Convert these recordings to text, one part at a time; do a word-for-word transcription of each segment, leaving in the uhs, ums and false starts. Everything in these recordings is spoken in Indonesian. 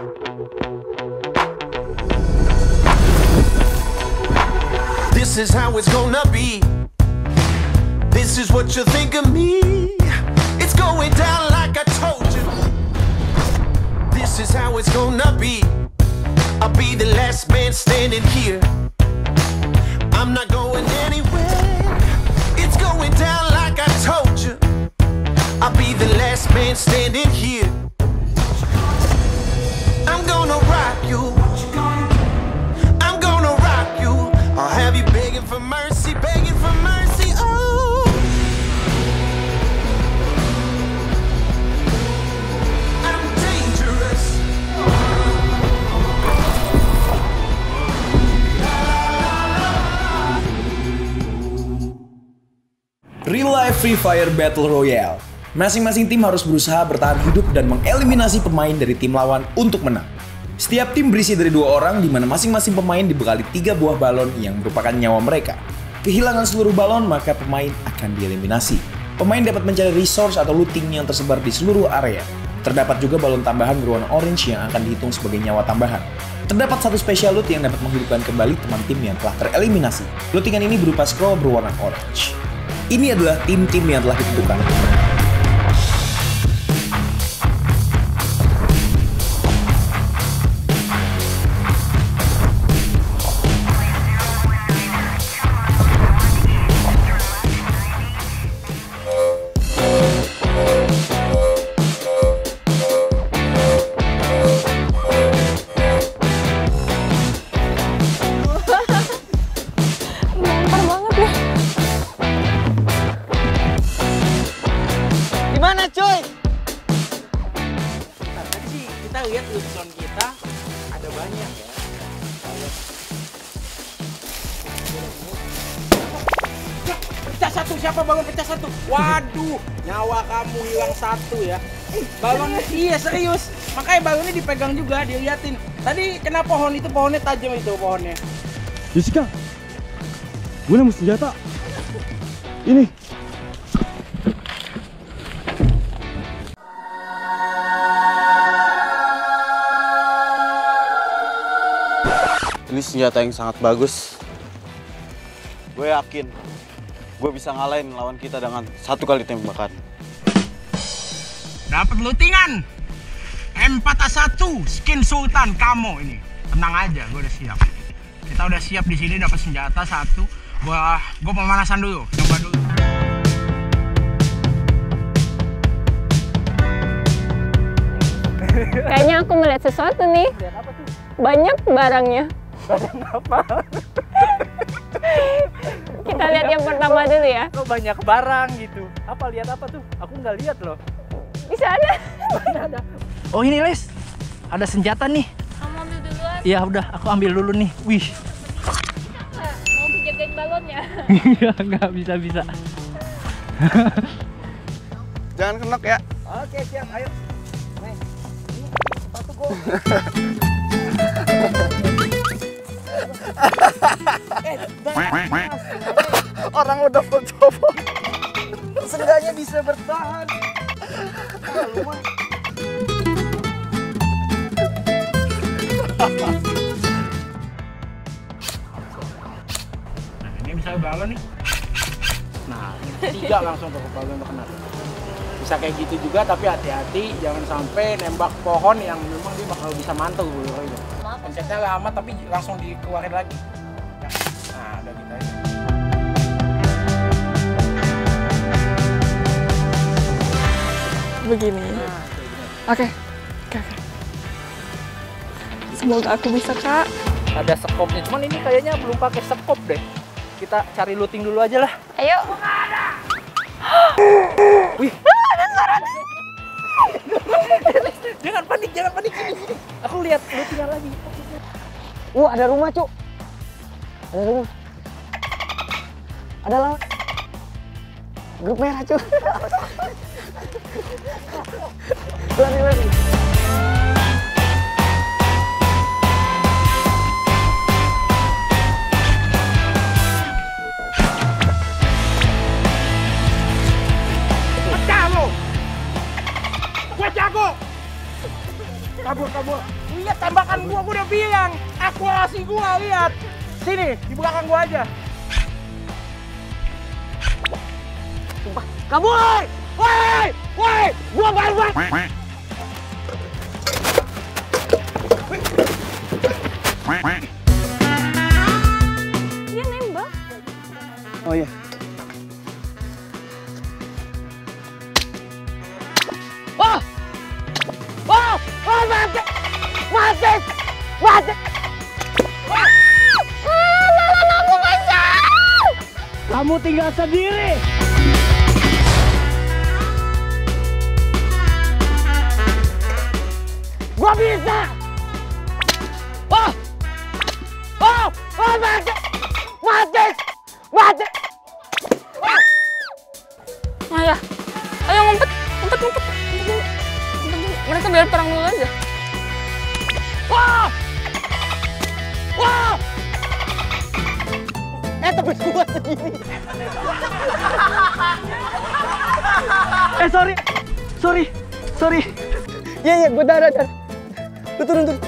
This is how it's gonna be. This is what you think of me. It's going down like I told you. This is how it's gonna be. I'll be the last man standing here. I'm not going anywhere. It's going down like I told you. I'll be the last man standing here. I'm gonna rock you. I'm gonna rock you. I'll have you begging for mercy, begging for mercy. Oh, I'm dangerous. Real Life Free Fire Battle Royale. Masing-masing tim harus berusaha bertahan hidup dan mengeliminasi pemain dari tim lawan untuk menang. Setiap tim berisi dari dua orang, di mana masing-masing pemain dibekali tiga buah balon yang merupakan nyawa mereka. Kehilangan seluruh balon, maka pemain akan dieliminasi. Pemain dapat mencari resource atau looting yang tersebar di seluruh area. Terdapat juga balon tambahan berwarna orange yang akan dihitung sebagai nyawa tambahan. Terdapat satu special loot yang dapat menghidupkan kembali teman tim yang telah tereliminasi. Lootingan ini berupa scroll berwarna orange. Ini adalah tim-tim yang telah ditentukan. Gimana coy? Tadi sih kita lihat loot zone kita ada banyak ya. Pecah satu, siapa balon pecah satu? Waduh, nyawa kamu hilang satu ya. Balonnya iya serius. Makanya balonnya dipegang juga, diliatin. Tadi kena pohon itu, pohonnya tajam itu pohonnya. Jessica, gue nemu senjata. Ini. Ini senjata yang sangat bagus. Gue yakin gue bisa ngalahin lawan kita dengan satu kali tembakan. Dapat lootingan M empat A satu skin Sultan Camo ini. Tenang aja, gue udah siap. Kita udah siap di sini dapat senjata satu. Gua gua pemanasan dulu, coba dulu. Kayaknya aku melihat sesuatu nih. Banyak barangnya. Barang apa? Kita lihat yang pertama dulu ya. Kok banyak barang gitu? Apa lihat apa tuh? Aku nggak lihat loh. Bisa ada. Ada. Oh ini Les, ada senjata nih. Kamu ambil duluan. Iya udah, aku ambil dulu nih. Wih. Mau dijagain balonnya? Iya nggak bisa bisa. Jangan kenok ya. Oke siap, ayo. Nih, ini sepatu gua. Eh, orang udah foto-foto. Seenggaknya bisa bertahan. Nah, ini bisa balon nih. Nah, tiga langsung tuh balon udah kena. Bisa kayak gitu juga, tapi hati-hati jangan sampai nembak pohon yang memang dia bakal bisa mantul gitu. Pencetnya lama tapi langsung dikeluarin lagi. Nah, udah gitu aja. Begini. Oke. Oke, oke. Semoga aku bisa, Kak. Ada skopnya, cuman ini kayaknya belum pakai skop deh. Kita cari looting dulu aja lah. Ayo. Wih, ada suara. Jangan panik, jangan panik. Sini, sini. Aku lihat lootingan lagi. Wah, ada rumah, Cuk. Ada rumah. Ada lawan. Grup merah, Cuk. Lari, lari. Pecah lo. Gue jago. Kabur, kabur. Lihat tembakan gua, gua udah bilang. Akurasi gua, lihat. Sini, di belakang gua aja. Sumpah, kabur! Woi! Woi! Gua barbar! Dia nembak. Oh iya. Oh! Oh! Oh, mati! Mati! Mati! Ah, tolong aku kejar! Kamu tinggal sendiri! Gua bisa! Oh! Oh! Oh, mati! Mati! Mati! Ayah, ayo ngumpet, ngumpet, ngumpet, ngumpet dulu. Ngumpet dulu. Mereka biar perang dulu aja. Wah! Wah! Eh, tapi gua sendiri. Eh, sorry. Sorry. Sorry. Iya, iya, gua darah, darah. Lu turun, turun.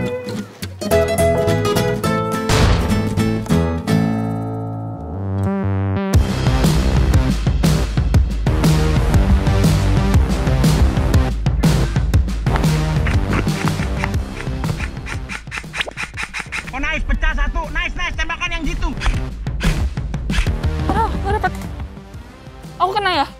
Oh nice, pecah satu. Nice, nice, tembakan yang gitu. Aduh, gak dapet. Aku kena ya?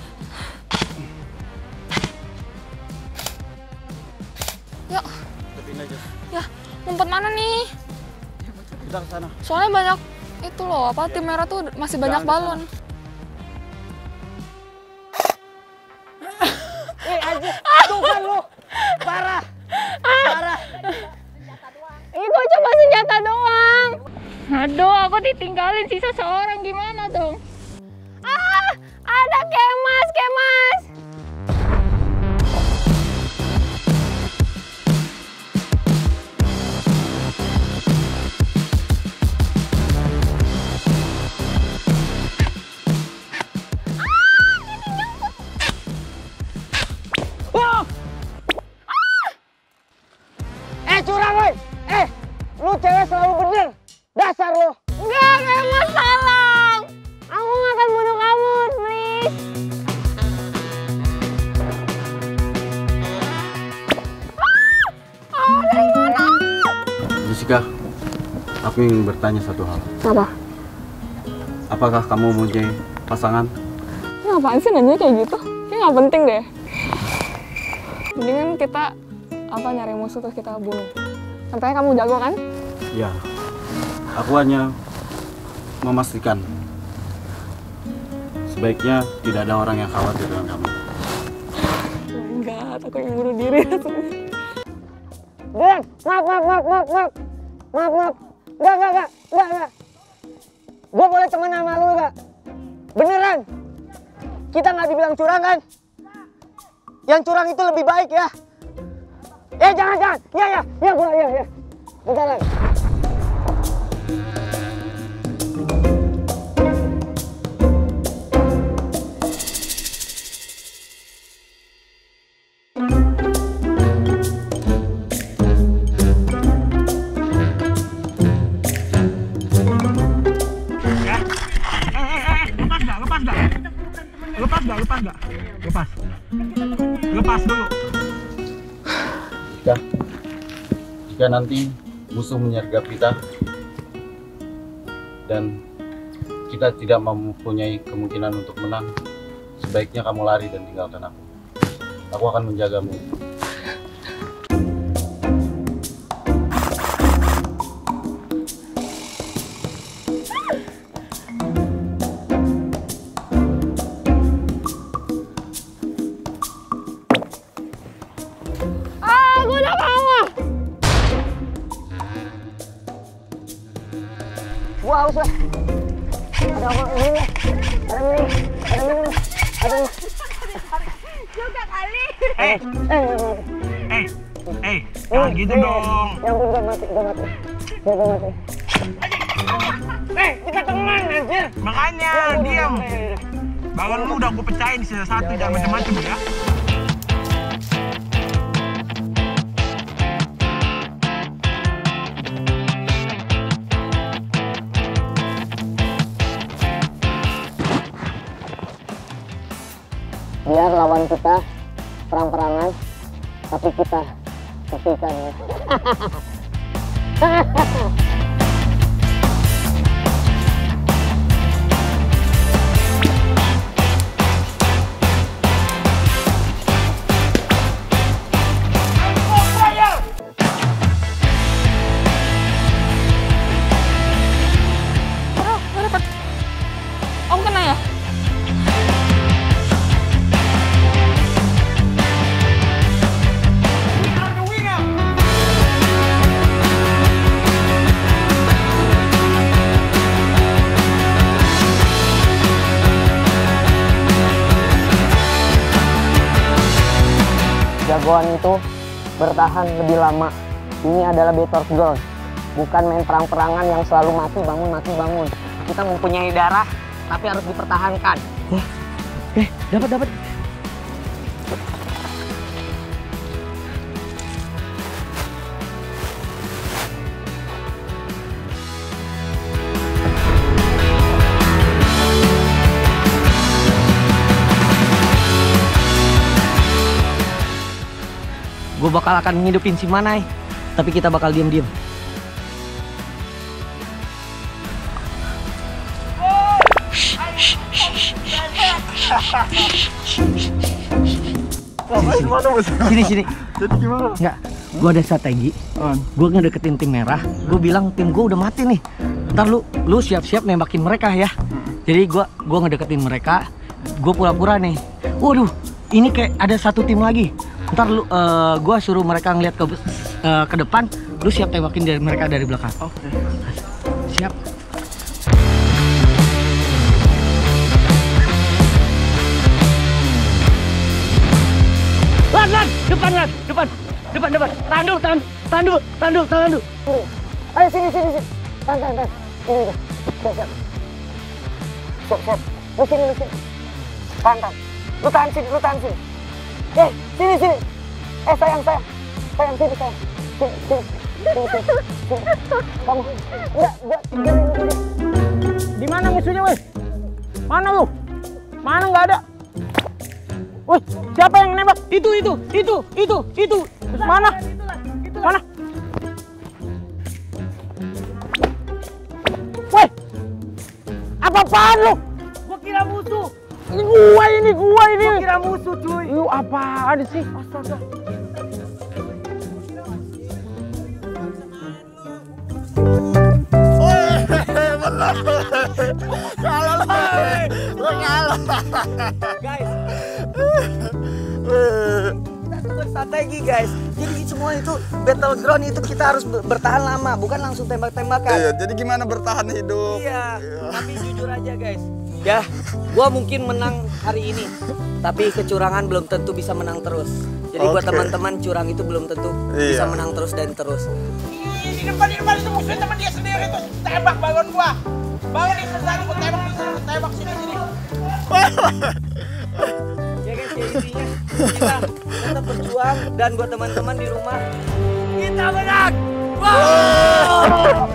Yuk. Ya, ngumpet mana nih? Kita ke sana. Soalnya banyak itu loh, apa tim merah tuh masih banyak balon. Eh, anjir. Tuh kan lu. Parah. Parah. Ini kok cuma senjata doang. Aduh, aku ditinggalin sisa seorang, gimana dong? Ah, ada kemas, kemas. Wah! Eh, curang, woi. Eh, lu cewek selalu bener. Dasar lu. Enggak, kemas salah. Aku nggak akan bunuh kamu, please. Ah, ah, dari mana? Jessica, aku ingin bertanya satu hal. Apa? Apakah kamu mempunyai pasangan? Ngapain sih nanya kayak gitu? Kayaknya nggak penting deh. Mendingan kita apa nyari musuh terus kita bunuh. Sampai kamu jago kan? Ya, aku hanya memastikan sebaiknya tidak ada orang yang khawatir dengan kamu. Enggak, aku yang bunuh diri rasanya. Den, maaf, maaf, maaf, maaf, maaf. Maaf, maaf. Enggak, enggak, enggak, enggak, enggak. Gue boleh temen sama lu enggak? Beneran. Kita nggak dibilang curang kan? Yang curang itu lebih baik ya. Eh, jangan, jangan. Ya, ya, ya, gua, ya, ya. Bentar lagi. Lepas gak? Lepas gak? Lepas. Lepas dulu. Jika, jika nanti musuh menyergap kita dan kita tidak mempunyai kemungkinan untuk menang, sebaiknya kamu lari dan tinggalkan aku. Aku akan menjagamu. Gua haus lah. Ada apa ini? Ada ini. Ada minum. Ada ini. Juga kali. Eh, Eh, eh, eh, jangan gitu dong. Ya ampun, gua mati, gua mati. Gua gua mati. Eh, kita teman anjir. Makanya diam. Balon lu udah gue pecahin sisa satu, jangan macam-macam ya. Biar lawan kita perang-perangan, tapi kita saksikan ya. Om kena ya? Jagoan itu bertahan lebih lama. Ini adalah battleground, bukan main perang-perangan yang selalu mati bangun mati bangun. Kita mempunyai darah, tapi harus dipertahankan. Wah, eh dapat dapat. Gue bakal akan menghidupin si Manai, tapi kita bakal diam-diam. Sini sini. Jadi gimana? Enggak, gue ada strategi. Gue ngedeketin tim merah. Gue bilang tim gue udah mati nih. Ntar lu lu siap-siap nembakin mereka ya. Jadi gue gue ngedeketin mereka. Gue pura-pura nih. Waduh, ini kayak ada satu tim lagi. Ntar lu, uh, gue suruh mereka ngeliat ke uh, ke depan, lu siap tembakin dari mereka dari belakang. Oke. Okay. Siap. Lan, lan, depan, lan, depan, depan, depan. Tahan dulu, tahan, tahan dulu, tahan dulu, tahan dulu. Ayo sini, sini, sini. Tahan, tahan, tahan. Ini, ini. Siap, siap. Siap, siap. Lu sini, lu sini. Tahan, tahan. Lu tahan sini, lu tahan sini. Eh, sini, sini. Eh, sayang, sayang. Sayang, sini, sayang. Sini, sini. Sini, sini. Sini. Kamu. Enggak, gua tinggalin dulu. Di mana musuhnya, weh? Mana lu? Mana nggak ada? Wih, siapa yang nembak? Itu, itu, itu, itu, itu. Mana? Mana? Weh, apa-apaan lu? Gua kira musuh. Ini gua ini, gua ini. Gua kira musuh, cuy. Lu apaan sih? Astaga. Kalah lah, lo kalah. Guys, kita tuh berstrategi guys. Jadi semua itu battleground itu kita harus bertahan lama, bukan langsung tembak-tembakan. Iya, jadi gimana bertahan hidup? Iya, tapi jujur aja guys. Ya, gua mungkin menang hari ini, tapi kecurangan belum tentu bisa menang terus. Jadi buat Oke. teman-teman, curang itu belum tentu Iya. bisa menang terus dan terus. Di depan, di depan itu musuhnya teman dia sendiri tuh. Tembak balon gua. Balon di sebelah gua tembak di sini, tembak sini sini. Ya guys, ya intinya kita tetap berjuang dan buat teman-teman di rumah kita menang. Wow!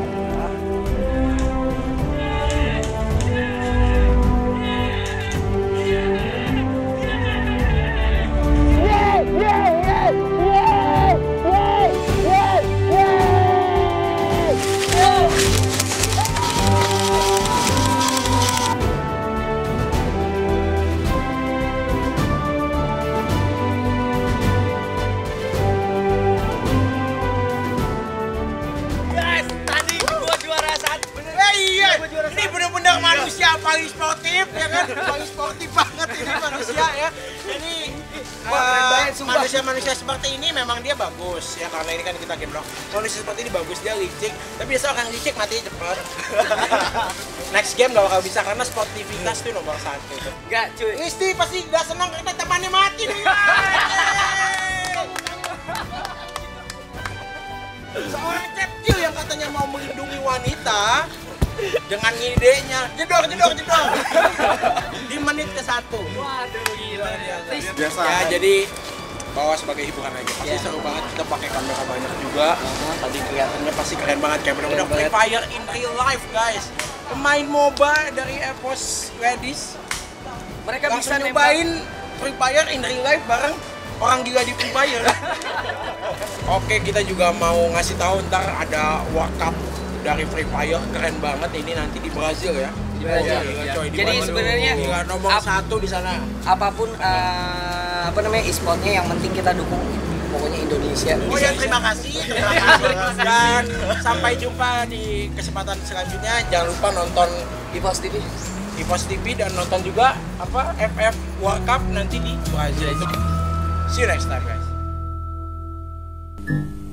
Ini benar-benar manusia paling sportif ya kan, paling sportif banget ini manusia ya. Ini manusia-manusia uh, seperti ini memang dia bagus ya, karena ini kan kita game dong. Manusia seperti ini bagus, dia licik, tapi biasa orang licik mati cepat. Next game gak bakal bisa karena sportivitas itu nomor satu. Gak cuy. Isti pasti gak senang karena temannya mati nih. Seorang ceptil yang katanya mau melindungi wanita dengan idenya jedor jedor jedor di menit ke satu. Waduh gila dia. Biasa. Ya jadi bawa sebagai hiburan aja. Pasti Ya. seru banget, kita pakai kamera banyak juga. Nah, Tadi kelihatannya pasti keren banget kayak bener-bener Keren Free banget. Fire in real life guys. Pemain MOBA dari EVOS Wedis mereka langsung bisa nyobain Free Fire in real life bareng orang gila di Free Fire. Oke, kita juga mau ngasih tahu ntar ada World Cup dari Free Fire, keren banget ini nanti di Brazil ya. Di Brazil. Ya. Coy, di Jadi Brazil. sebenarnya Gila, nomor ap- satu di sana. apapun uh, apa namanya e-sportnya yang penting kita dukung pokoknya Indonesia. Oh ya, terima kasih. Terima kasih. Dan sampai jumpa di kesempatan selanjutnya. Jangan lupa nonton EVOS T V. EVOS T V dan nonton juga apa F F World Cup nanti di Brazil. See you next time, guys.